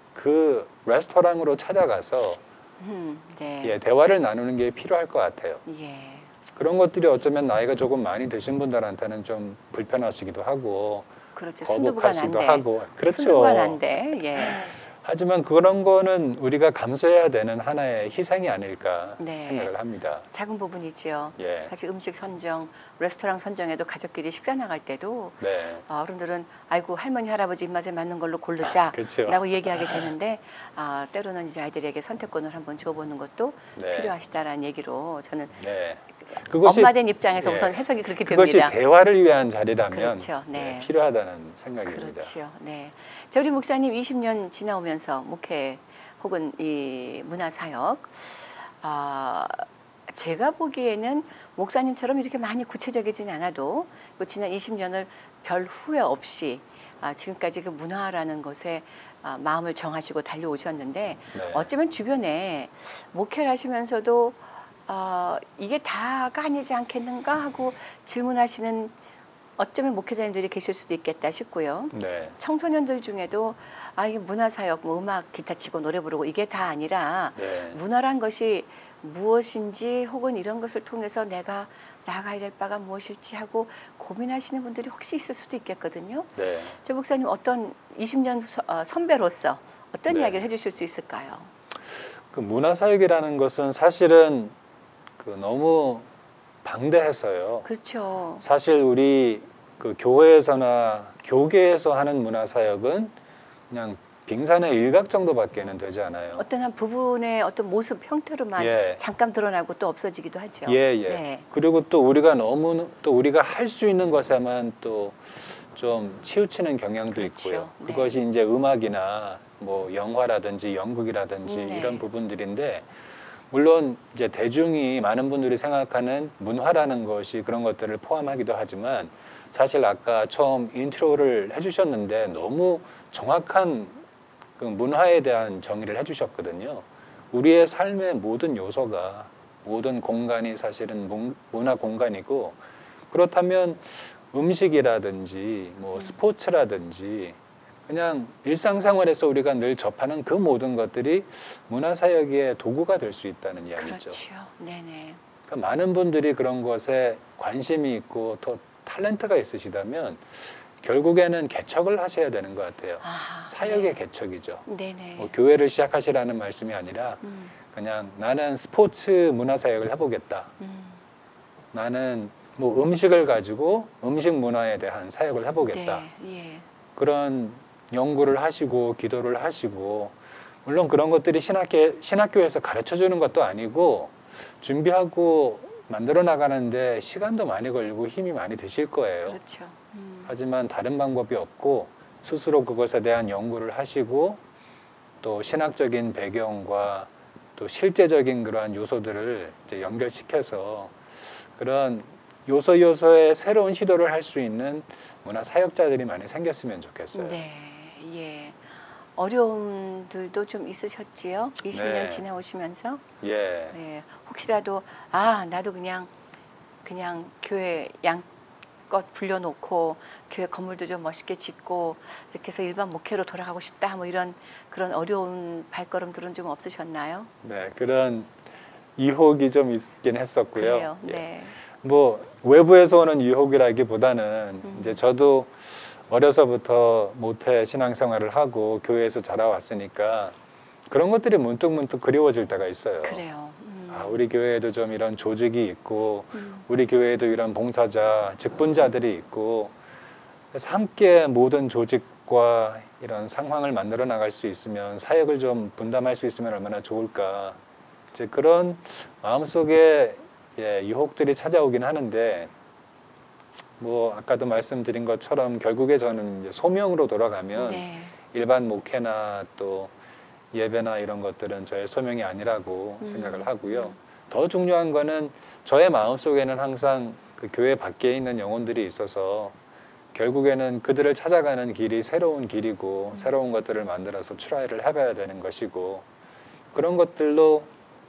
그 레스토랑으로 찾아가서 음, 네. 예, 대화를 나누는 게 필요할 것 같아요. 예. 그런 것들이 어쩌면 나이가 조금 많이 드신 분들한테는 좀 불편하시기도 하고 그렇죠. 거북하시기도 하고 그렇죠. 순두부가 난데. 예. 하지만 그런 거는 우리가 감수해야 되는 하나의 희생이 아닐까 네. 생각을 합니다. 작은 부분이지요. 예. 사실 음식 선정, 레스토랑 선정에도 가족끼리 식사 나갈 때도 네. 어른들은 아이고 할머니 할아버지 입맛에 맞는 걸로 고르자 그렇죠. 라고 얘기하게 되는데 아, 때로는 이제 아이들에게 선택권을 한번 줘보는 것도 네. 필요하시다라는 얘기로 저는 네. 그것이, 엄마 된 입장에서 예. 우선 해석이 그렇게 그것이 됩니다. 그것이 대화를 위한 자리라면 그렇죠. 네. 네, 필요하다는 생각입니다. 그렇죠. 네. 자, 우리 목사님 이십 년 지나오면서 목회 혹은 이 문화사역 아, 제가 보기에는 목사님처럼 이렇게 많이 구체적이진 않아도 지난 이십 년을 별 후회 없이 아, 지금까지 그 문화라는 것에 아, 마음을 정하시고 달려오셨는데 네. 어쩌면 주변에 목회를 하시면서도 어, 이게 다가 아니지 않겠는가 하고 질문하시는 어쩌면 목회자님들이 계실 수도 있겠다 싶고요. 네. 청소년들 중에도 아, 이게 문화사역, 뭐 음악, 기타 치고 노래 부르고 이게 다 아니라 네. 문화란 것이 무엇인지 혹은 이런 것을 통해서 내가 나아가야 될 바가 무엇일지 하고 고민하시는 분들이 혹시 있을 수도 있겠거든요. 네. 저 목사님 어떤 이십 년 서, 어, 선배로서 어떤 네. 이야기를 해주실 수 있을까요? 그 문화사역이라는 것은 사실은 그 너무 방대해서요. 그렇죠. 사실 우리 그 교회에서나 교계에서 하는 문화사역은 그냥 빙산의 일각 정도밖에는 되지 않아요. 어떤 한 부분의 어떤 모습 형태로만 예. 잠깐 드러나고 또 없어지기도 하죠. 예, 예. 네. 그리고 또 우리가 너무 또 우리가 할 수 있는 것에만 또 좀 치우치는 경향도 그렇죠. 있고요. 네. 그것이 이제 음악이나 뭐 영화라든지 연극이라든지 음, 네. 이런 부분들인데, 물론 이제 대중이 많은 분들이 생각하는 문화라는 것이 그런 것들을 포함하기도 하지만, 사실 아까 처음 인트로를 해주셨는데 너무 정확한 그 문화에 대한 정의를 해주셨거든요. 우리의 삶의 모든 요소가, 모든 공간이 사실은 문화 공간이고, 그렇다면 음식이라든지 뭐 스포츠라든지 그냥 일상생활에서 우리가 늘 접하는 그 모든 것들이 문화사역의 도구가 될 수 있다는 이야기죠. 그렇죠. 네네. 그러니까 많은 분들이 그런 것에 관심이 있고 또 탤런트가 있으시다면 결국에는 개척을 하셔야 되는 것 같아요. 아, 사역의 네. 개척이죠. 네네. 뭐 교회를 시작하시라는 말씀이 아니라 음, 그냥 나는 스포츠 문화사역을 해보겠다. 음. 나는 뭐 음식을 가지고 음식 문화에 대한 사역을 해보겠다. 네, 예. 그런 연구를 하시고 기도를 하시고, 물론 그런 것들이 신학교, 신학교에서 가르쳐주는 것도 아니고 준비하고 만들어 나가는데 시간도 많이 걸리고 힘이 많이 드실 거예요. 그렇죠. 음. 하지만 다른 방법이 없고 스스로 그것에 대한 연구를 하시고 또 신학적인 배경과 또 실제적인 그러한 요소들을 이제 연결시켜서 그런 요소 요소의 새로운 시도를 할 수 있는 문화 사역자들이 많이 생겼으면 좋겠어요. 네, 예. 어려움들도 좀 있으셨지요? 이십 년 네. 지나오시면서? 예. 네. 혹시라도 아 나도 그냥 그냥 교회 양껏 불려놓고 교회 건물도 좀 멋있게 짓고 이렇게 해서 일반 목회로 돌아가고 싶다 뭐 이런 그런 어려운 발걸음들은 좀 없으셨나요? 네, 그런 유혹이 좀 있긴 했었고요. 그래요. 예. 네. 뭐 외부에서 오는 유혹이라기보다는 음. 이제 저도 어려서부터 모태 신앙생활을 하고 교회에서 자라왔으니까 그런 것들이 문득문득 그리워질 때가 있어요. 그래요. 음. 아, 우리 교회에도 좀 이런 조직이 있고 음. 우리 교회에도 이런 봉사자, 직분자들이 있고, 그래서 함께 모든 조직과 이런 상황을 만들어 나갈 수 있으면, 사역을 좀 분담할 수 있으면 얼마나 좋을까. 이제 그런 마음속에 예, 유혹들이 찾아오긴 하는데, 뭐 아까도 말씀드린 것처럼 결국에 저는 이제 소명으로 돌아가면 네. 일반 목회나 또 예배나 이런 것들은 저의 소명이 아니라고 음. 생각을 하고요. 음. 더 중요한 거는 저의 마음속에는 항상 그 교회 밖에 있는 영혼들이 있어서 결국에는 그들을 찾아가는 길이 새로운 길이고 음. 새로운 것들을 만들어서 트라이를 해봐야 되는 것이고, 그런 것들로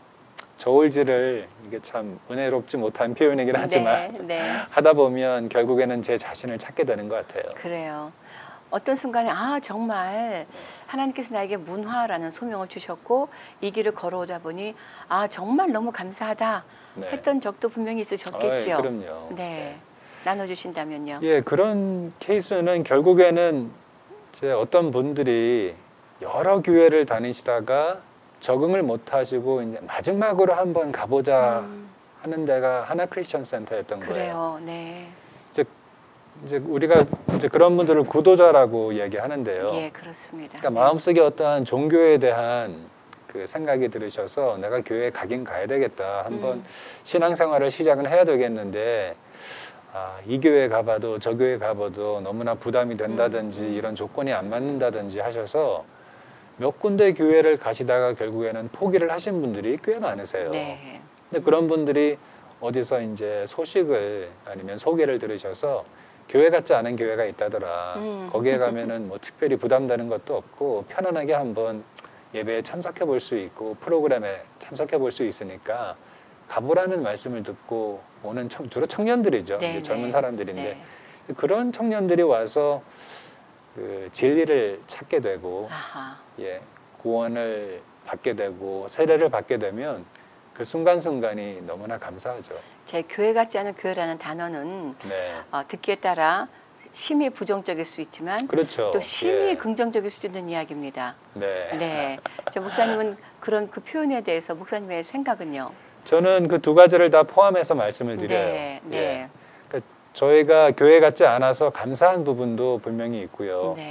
저울질을, 이게 참 은혜롭지 못한 표현이긴 하지만 네, 네. 하다 보면 결국에는 제 자신을 찾게 되는 것 같아요. 그래요. 어떤 순간에 아 정말 하나님께서 나에게 문화라는 소명을 주셨고 이 길을 걸어오다 보니 아 정말 너무 감사하다 네. 했던 적도 분명히 있으셨겠죠. 아이, 그럼요. 네. 네. 나눠주신다면요. 예, 그런 케이스는 결국에는 이제 어떤 분들이 여러 교회를 다니시다가 적응을 못 하시고 이제 마지막으로 한번 가보자 음, 하는 데가 하나 크리스천 센터였던 거예요. 그래요. 네. 이제, 이제 우리가 이제 그런 분들을 구도자라고 얘기하는데요. 예, 그렇습니다. 그러니까 네. 마음속에 어떠한 종교에 대한 그 생각이 들으셔서 내가 교회에 가긴 가야 되겠다. 한번 음. 신앙생활을 시작은 해야 되겠는데 아, 이 교회 가봐도 저 교회 가봐도 너무나 부담이 된다든지 음, 음. 이런 조건이 안 맞는다든지 하셔서 몇 군데 교회를 가시다가 결국에는 포기를 하신 분들이 꽤 많으세요. 네. 근데 그런 분들이 어디서 이제 소식을 아니면 소개를 들으셔서 교회 같지 않은 교회가 있다더라. 음. 거기에 가면은 뭐 특별히 부담되는 것도 없고 편안하게 한번 예배에 참석해 볼 수 있고 프로그램에 참석해 볼 수 있으니까 가보라는 말씀을 듣고 오는 청, 주로 청년들이죠. 네, 이제 젊은 네. 사람들인데 네. 그런 청년들이 와서 그 진리를 찾게 되고 아하. 예, 구원을 받게 되고 세례를 받게 되면 그 순간순간이 너무나 감사하죠. 제 교회 같지 않은 교회라는 단어는 네, 어, 듣기에 따라 심히 부정적일 수 있지만 그렇죠. 또 심히 예. 긍정적일 수도 있는 이야기입니다. 네. 네. 저 목사님은 그런 그 표현에 대해서 목사님의 생각은요? 저는 그 두 가지를 다 포함해서 말씀을 드려요. 네, 네, 예. 그러니까 저희가 교회 같지 않아서 감사한 부분도 분명히 있고요. 네.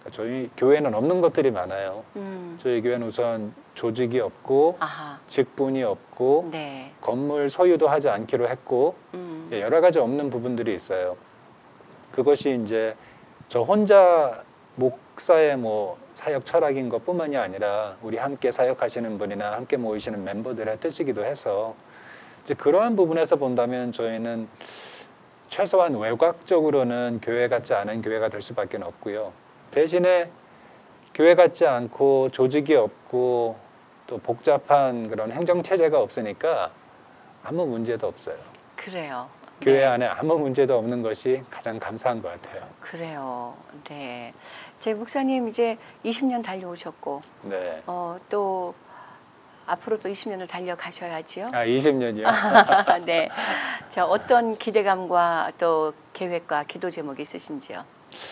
저희 교회는 없는 것들이 많아요. 음. 저희 교회는 우선 조직이 없고 아하. 직분이 없고 네. 건물 소유도 하지 않기로 했고 음. 여러 가지 없는 부분들이 있어요. 그것이 이제 저 혼자 목사의 뭐 사역 철학인 것뿐만이 아니라 우리 함께 사역하시는 분이나 함께 모이시는 멤버들의 뜻이기도 해서 이제 그러한 부분에서 본다면 저희는 최소한 외곽적으로는 교회 같지 않은 교회가 될 수밖에 없고요. 대신에 교회 같지 않고 조직이 없고 또 복잡한 그런 행정체제가 없으니까 아무 문제도 없어요. 그래요. 교회 네. 안에 아무 문제도 없는 것이 가장 감사한 것 같아요. 그래요. 네. 제 목사님 이제 이십 년 달려오셨고 네. 어, 또 앞으로 또 이십 년을 달려가셔야지요. 아, 이십 년이요? 네. 자, 어떤 기대감과 또 계획과 기도 제목이 있으신지요?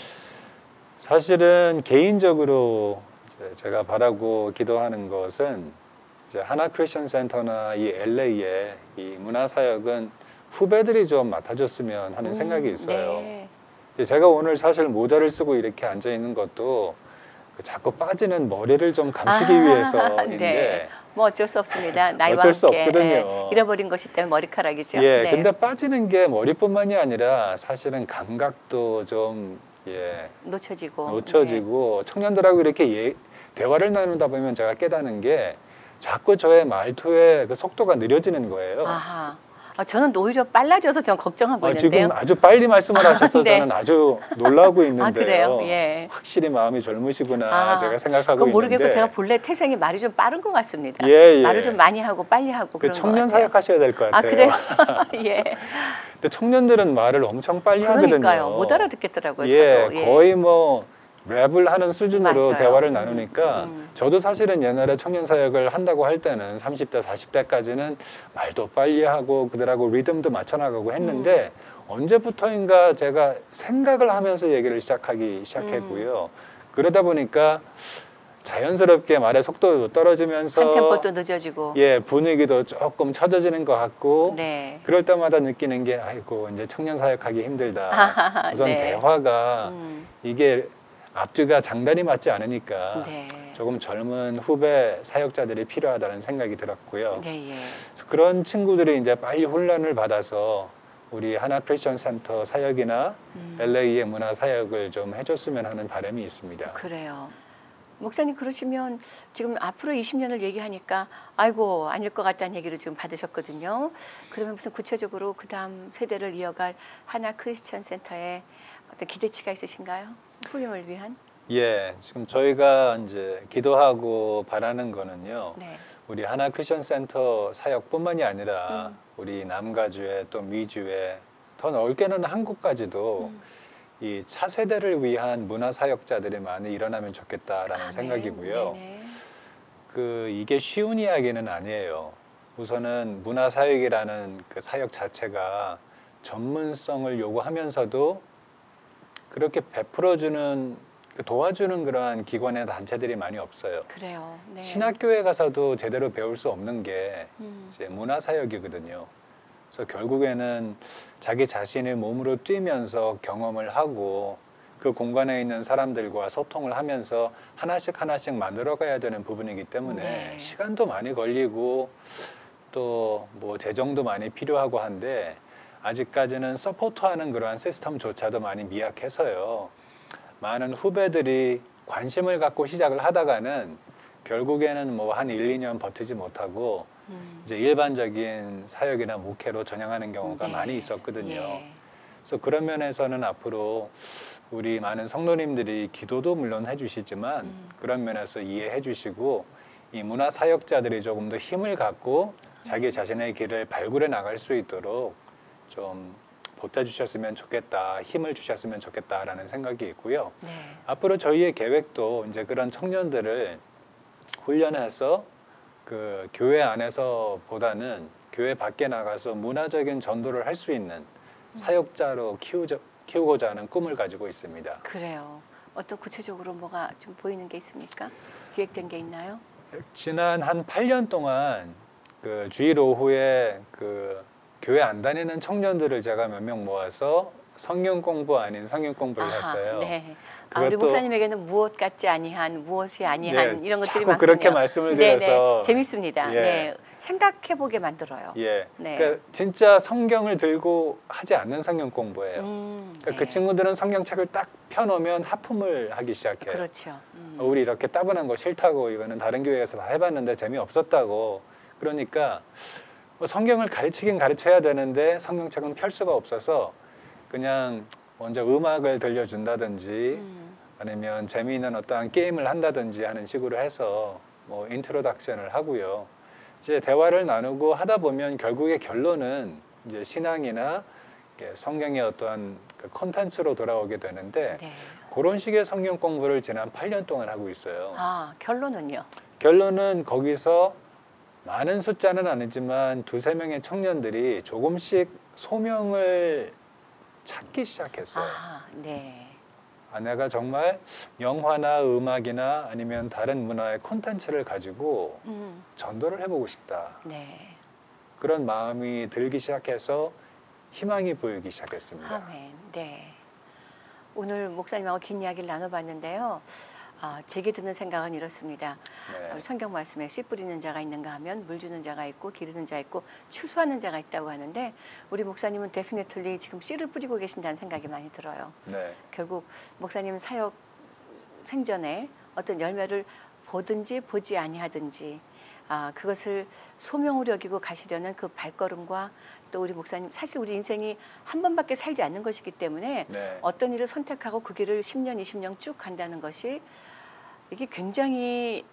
사실은 개인적으로 제가 바라고 기도하는 것은 이제 하나 크리스천 센터나 이 엘에이의 이 문화사역은 후배들이 좀 맡아줬으면 하는 음, 생각이 있어요. 네. 이제 제가 오늘 사실 모자를 쓰고 이렇게 앉아 있는 것도 자꾸 빠지는 머리를 좀 감추기 아, 위해서인데 네. 뭐 어쩔 수 없습니다. 나이와 어쩔 수 함께 없거든요. 예, 잃어버린 것이 때문에 머리카락이죠. 예, 네. 근데 빠지는 게 머리뿐만이 아니라 사실은 감각도 좀 예, 놓쳐지고 놓쳐지고 네. 청년들하고 이렇게 예, 대화를 나누다 보면 제가 깨닫는 게 자꾸 저의 말투의 그 속도가 느려지는 거예요. 아하. 아, 저는 오히려 빨라져서 전 걱정하고 아, 있는데요. 지금 아주 빨리 말씀을 하셔서 네. 저는 아주 놀라고 있는데요. 아, 그래요? 예. 확실히 마음이 젊으시구나 아, 제가 생각하고 그건 모르겠고 있는데 제가 본래 태생이 말이 좀 빠른 것 같습니다. 예, 예. 말을 좀 많이 하고 빨리 하고 그 그런 청년 것 같아요. 사역하셔야 될 것 같아요. 아, 그래요? 예. 근데 청년들은 말을 엄청 빨리 그러니까요. 하거든요. 못 알아듣겠더라고요. 예, 저도. 예. 거의 뭐 랩을 하는 수준으로 맞아요. 대화를 나누니까 음. 저도 사실은 옛날에 청년 사역을 한다고 할 때는 삼십 대, 사십 대까지는 말도 빨리 하고 그들하고 리듬도 맞춰 나가고 했는데 음. 언제부터인가 제가 생각을 하면서 얘기를 시작하기 시작했고요. 음. 그러다 보니까 자연스럽게 말의 속도도 떨어지면서 한 템포도 늦어지고 예, 분위기도 조금 처져지는 것 같고 네. 그럴 때마다 느끼는 게 아이고 이제 청년 사역하기 힘들다. 아하하, 우선 네. 대화가 음. 이게 앞뒤가 장단이 맞지 않으니까 네. 조금 젊은 후배 사역자들이 필요하다는 생각이 들었고요. 네, 예. 그래서 그런 친구들이 이제 빨리 훈련을 받아서 우리 하나 크리스천 센터 사역이나 음. 엘에이의 문화 사역을 좀 해줬으면 하는 바람이 있습니다. 그래요. 목사님 그러시면 지금 앞으로 이십 년을 얘기하니까 아이고 아닐 것 같다는 얘기를 지금 받으셨거든요. 그러면 무슨 구체적으로 그 다음 세대를 이어갈 하나 크리스천 센터에 어떤 기대치가 있으신가요? 후임을 위한? 예, 지금 저희가 이제 기도하고 바라는 거는요. 네. 우리 하나 크리스천 센터 사역뿐만이 아니라 음. 우리 남가주에 또 미주에 더 넓게는 한국까지도 음. 이 차세대를 위한 문화 사역자들이 많이 일어나면 좋겠다라는 아, 생각이고요. 네. 그 이게 쉬운 이야기는 아니에요. 우선은 문화 사역이라는 그 사역 자체가 전문성을 요구하면서도 그렇게 베풀어주는 도와주는 그러한 기관의 단체들이 많이 없어요. 그래요. 네. 신학교에 가서도 제대로 배울 수 없는 게 음. 이제 문화 사역이거든요. 그래서 결국에는 자기 자신의 몸으로 뛰면서 경험을 하고 그 공간에 있는 사람들과 소통을 하면서 하나씩 하나씩 만들어가야 되는 부분이기 때문에 네. 시간도 많이 걸리고 또 뭐 재정도 많이 필요하고 한데 아직까지는 서포트하는 그러한 시스템조차도 많이 미약해서요. 많은 후배들이 관심을 갖고 시작을 하다가는 결국에는 뭐 한 일, 이 년 버티지 못하고 음. 이제 일반적인 사역이나 목회로 전향하는 경우가 네. 많이 있었거든요. 네. 그래서 그런 면에서는 앞으로 우리 많은 성도님들이 기도도 물론 해주시지만 음. 그런 면에서 이해해 주시고 이 문화 사역자들이 조금 더 힘을 갖고 자기 자신의 길을 발굴해 나갈 수 있도록 좀 보태주셨으면 좋겠다, 힘을 주셨으면 좋겠다라는 생각이 있고요. 네. 앞으로 저희의 계획도 이제 그런 청년들을 훈련해서 그 교회 안에서보다는 교회 밖에 나가서 문화적인 전도를 할 수 있는 사역자로 키우자, 키우고자 하는 꿈을 가지고 있습니다. 그래요. 어떤 구체적으로 뭐가 좀 보이는 게 있습니까? 기획된 게 있나요? 지난 한 팔 년 동안 그 주일 오후에 그 교회 안 다니는 청년들을 제가 몇 명 모아서 성경 공부 아닌 성경 공부를 아하, 했어요. 네. 아, 우리 목사님에게는 무엇 같지 아니한, 무엇이 아니한 네, 이런 것들이 자꾸 많군요. 그렇게 말씀을 드려서 네네, 재밌습니다. 예. 네, 생각해보게 만들어요. 예, 네. 그러니까 진짜 성경을 들고 하지 않는 성경 공부예요. 음, 그러니까 네. 그 친구들은 성경책을 딱 펴놓으면 하품을 하기 시작해요. 그렇죠. 음. 어, 우리 이렇게 따분한 거 싫다고, 이거는 다른 교회에서 다 해봤는데 재미없었다고. 그러니까 뭐 성경을 가르치긴 가르쳐야 되는데 성경책은 펼 수가 없어서 그냥 먼저 음악을 들려준다든지 음. 아니면 재미있는 어떠한 게임을 한다든지 하는 식으로 해서 뭐 인트로덕션을 하고요. 이제 대화를 나누고 하다 보면 결국의 결론은 이제 신앙이나 성경의 어떠한 그 콘텐츠로 돌아오게 되는데 네. 그런 식의 성경 공부를 지난 팔 년 동안 하고 있어요. 아, 결론은요? 결론은 거기서 많은 숫자는 아니지만 두세 명의 청년들이 조금씩 소명을 찾기 시작했어요. 아, 네. 아, 내가 정말 영화나 음악이나 아니면 다른 문화의 콘텐츠를 가지고 음, 전도를 해보고 싶다. 네. 그런 마음이 들기 시작해서 희망이 보이기 시작했습니다. 아멘. 네. 오늘 목사님하고 긴 이야기를 나눠봤는데요. 아, 제게 드는 생각은 이렇습니다. 네. 우리 성경 말씀에 씨 뿌리는 자가 있는가 하면 물 주는 자가 있고 기르는 자가 있고 추수하는 자가 있다고 하는데 우리 목사님은 데피니틀리 지금 씨를 뿌리고 계신다는 생각이 많이 들어요. 네. 결국 목사님 사역 생전에 어떤 열매를 보든지 보지 아니하든지 아, 그것을 소명으로 여기고 가시려는 그 발걸음과 또 우리 목사님 사실 우리 인생이 한 번밖에 살지 않는 것이기 때문에 네. 어떤 일을 선택하고 그 길을 십 년, 이십 년 쭉 간다는 것이 이게 굉장히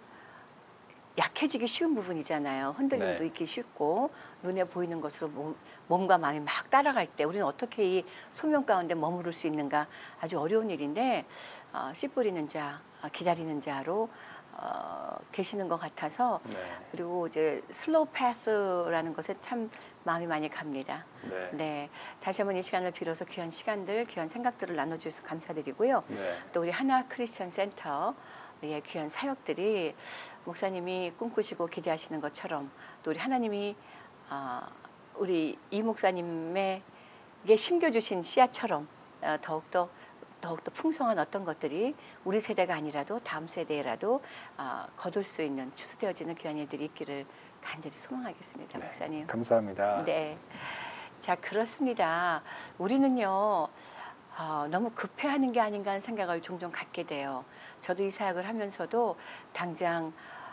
약해지기 쉬운 부분이잖아요. 흔들림도 네. 있기 쉽고 눈에 보이는 것으로 몸, 몸과 마음이 막 따라갈 때 우리는 어떻게 이 소명 가운데 머무를 수 있는가 아주 어려운 일인데 어, 씨 뿌리는 자, 어, 기다리는 자로 어, 계시는 것 같아서 네. 그리고 이제 슬로우 패스라는 것에 참 마음이 많이 갑니다. 네. 네, 다시 한번 이 시간을 빌어서 귀한 시간들, 귀한 생각들을 나눠주셔서 감사드리고요. 네. 또 우리 하나 크리스천 센터 의 귀한 사역들이 목사님이 꿈꾸시고 기대하시는 것처럼 또 우리 하나님이 어, 우리 이 목사님에게 심겨주신 씨앗처럼 어, 더욱더 더욱더 풍성한 어떤 것들이 우리 세대가 아니라도 다음 세대라도 어, 거둘 수 있는 추수되어지는 귀한 일들이 있기를 간절히 소망하겠습니다, 네. 목사님. 감사합니다. 네, 자 그렇습니다. 우리는요 어, 너무 급해하는 게 아닌가 하는 생각을 종종 갖게 돼요. 저도 이 사역을 하면서도 당장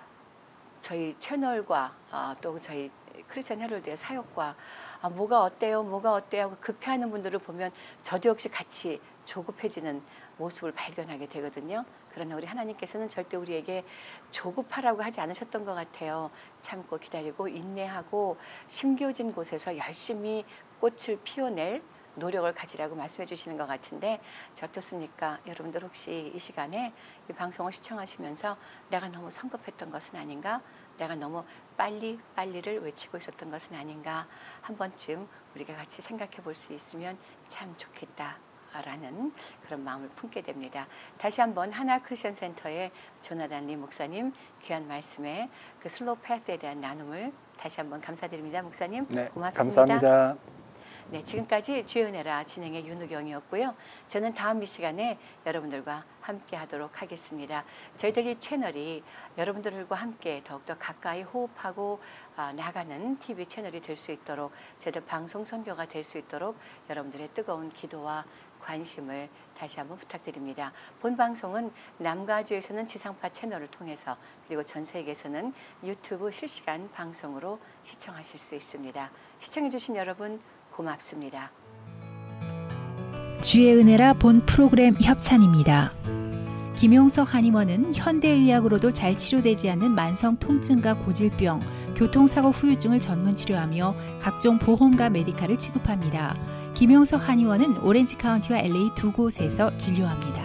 저희 채널과 어, 또 저희 크리스천 헤럴드의 사역과 아, 뭐가 어때요, 뭐가 어때요 하고 급해하는 분들을 보면 저도 역시 같이 조급해지는 모습을 발견하게 되거든요. 그러나 우리 하나님께서는 절대 우리에게 조급하라고 하지 않으셨던 것 같아요. 참고 기다리고 인내하고 심겨진 곳에서 열심히 꽃을 피워낼 노력을 가지라고 말씀해 주시는 것 같은데 저 어떻습니까? 여러분들 혹시 이 시간에 이 방송을 시청하시면서 내가 너무 성급했던 것은 아닌가? 내가 너무 빨리 빨리를 외치고 있었던 것은 아닌가? 한 번쯤 우리가 같이 생각해 볼 수 있으면 참 좋겠다. 라는 그런 마음을 품게 됩니다. 다시 한번 하나 크리스천 센터의 조나단 리 목사님 귀한 말씀에 그 슬로우 패스에 대한 나눔을 다시 한번 감사드립니다. 목사님 네, 고맙습니다. 감사합니다. 네, 지금까지 주의 은혜라 진행의 윤우경이었고요. 저는 다음 이 시간에 여러분들과 함께 하도록 하겠습니다. 저희들 이 채널이 여러분들과 함께 더욱더 가까이 호흡하고 아, 나가는 티비 채널이 될 수 있도록 저희들 방송 선교가 될 수 있도록 여러분들의 뜨거운 기도와 관심을 다시 한번 부탁드립니다. 본 방송은 남가주에서는 지상파 채널을 통해서 그리고 전 세계에서는 유튜브 실시간 방송으로 시청하실 수 있습니다. 시청해 주신 여러분 고맙습니다. 주의 은혜라 본 프로그램 협찬입니다. 김용석 한의원은 현대의학으로도 잘 치료되지 않는 만성 통증과 고질병, 교통사고 후유증을 전문 치료하며 각종 보험과 메디칼을 취급합니다. 김용석 한의원은 오렌지 카운티와 엘에이 두 곳에서 진료합니다.